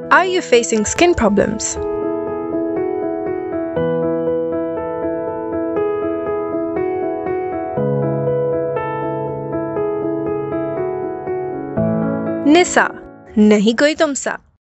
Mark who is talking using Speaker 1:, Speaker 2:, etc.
Speaker 1: Are you facing skin problems? निसा, नहीं कोई तुम सा।